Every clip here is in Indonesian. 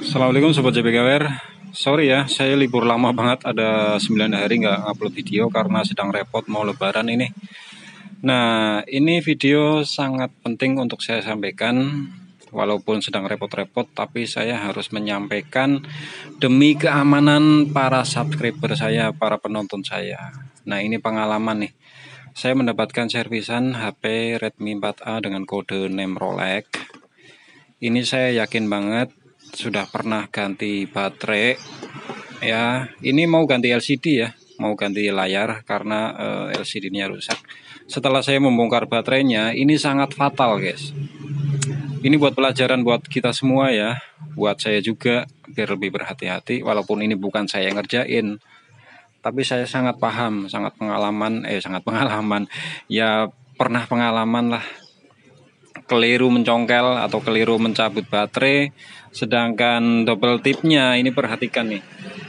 Assalamualaikum Sobat JBKWR. Sorry ya, saya libur lama banget, ada 9 hari nggak upload video karena sedang repot mau lebaran ini. Nah, ini video sangat penting untuk saya sampaikan. Walaupun sedang repot-repot, tapi saya harus menyampaikan demi keamanan para subscriber saya, para penonton saya. Nah, ini pengalaman nih. Saya mendapatkan servisan HP Redmi 4A dengan kode name Rolex. Ini saya yakin banget sudah pernah ganti baterai ya. Ini mau ganti LCD ya, mau ganti layar karena LCD-nya rusak. Setelah saya membongkar baterainya, ini sangat fatal guys. Ini buat pelajaran buat kita semua ya, buat saya juga biar lebih berhati-hati. Walaupun ini bukan saya yang ngerjain, tapi saya sangat paham, sangat pengalaman ya, pernah pengalaman lah keliru mencongkel atau keliru mencabut baterai. Sedangkan double tipnya ini, perhatikan nih,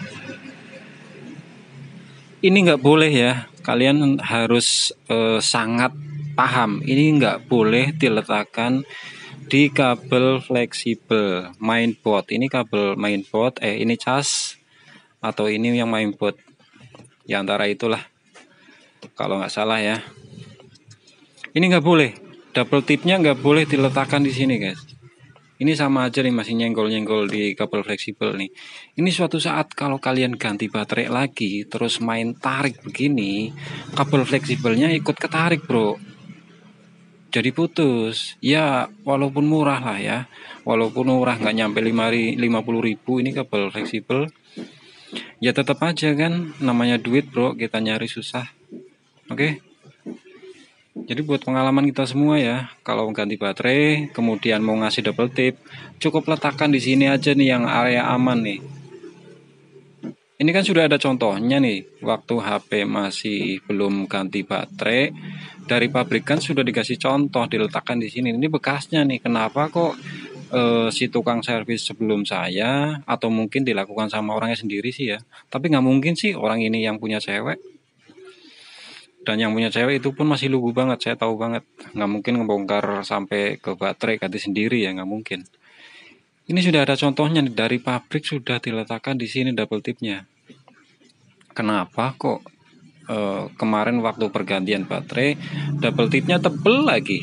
ini nggak boleh ya, kalian harus sangat paham, ini nggak boleh diletakkan di kabel fleksibel mainboard. Ini kabel mainboard, ini cas atau ini yang mainboard ya, antara itulah kalau nggak salah ya. Ini nggak boleh, double tipnya nggak boleh diletakkan di sini guys. Ini sama aja nih, masih nyenggol-nyenggol di kabel fleksibel nih. Ini suatu saat kalau kalian ganti baterai lagi, terus main tarik begini, kabel fleksibelnya ikut ketarik bro. Jadi putus. Ya walaupun murah lah ya, walaupun murah nggak nyampe 50.000 ini kabel fleksibel, ya tetap aja kan namanya duit bro, kita nyari susah. Oke. Jadi buat pengalaman kita semua ya, kalau ganti baterai kemudian mau ngasih double tip, cukup letakkan di sini aja nih yang area aman nih. Ini kan sudah ada contohnya nih, waktu HP masih belum ganti baterai, dari pabrikan sudah dikasih contoh diletakkan di sini. Ini bekasnya nih, kenapa kok si tukang servis sebelum saya, atau mungkin dilakukan sama orangnya sendiri sih ya. Tapi nggak mungkin sih orang ini yang punya cewek. Dan yang punya cewek itu pun masih lugu banget, saya tahu banget. Nggak mungkin ngebongkar sampai ke baterai ganti sendiri ya, nggak mungkin. Ini sudah ada contohnya nih, dari pabrik sudah diletakkan di sini double tipnya. Kenapa kok kemarin waktu pergantian baterai double tipnya tebel lagi?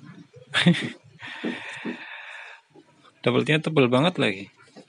Double tipnya tebel banget lagi.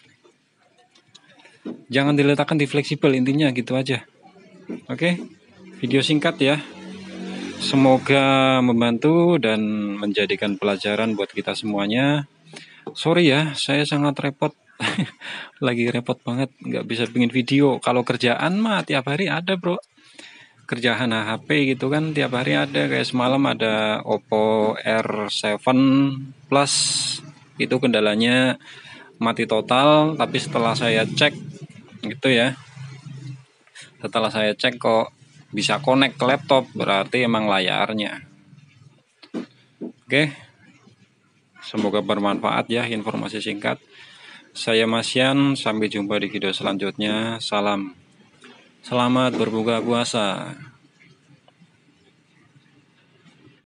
Jangan diletakkan di fleksibel, intinya gitu aja. Oke. Video singkat ya, semoga membantu dan menjadikan pelajaran buat kita semuanya. Sorry ya, saya sangat repot, lagi repot banget, nggak bisa bikin video. Kalau kerjaan mah tiap hari ada bro, kerjaan HP gitu kan tiap hari ada. Kayak semalam ada Oppo R7 Plus, itu kendalanya mati total. Tapi setelah saya cek gitu ya, setelah saya cek kok bisa connect ke laptop, berarti emang layarnya. Oke, semoga bermanfaat ya informasi singkat. Saya Mas Yan, sampai jumpa di video selanjutnya. Salam, selamat berbuka puasa.